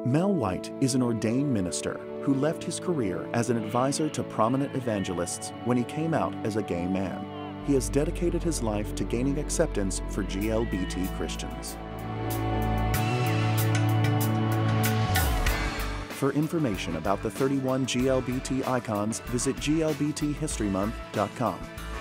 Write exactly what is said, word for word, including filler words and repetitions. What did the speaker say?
Mel White is an ordained minister who left his career as an advisor to prominent evangelists when he came out as a gay man. He has dedicated his life to gaining acceptance for G L B T Christians. For information about the thirty-one G L B T icons, visit G L B T history month dot com.